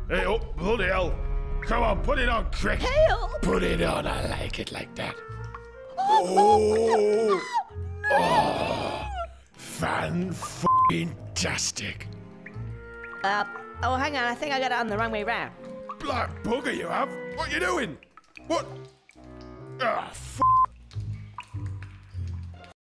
Hey, oh, bloody hell. Come on, put it on, quick. Help! Put it on, I like it like that. Oh, fan-f***ing-tastic. Oh, hang on, I think I got it on the wrong way round. Black bugger you have? What you doing? What? Ah, f***.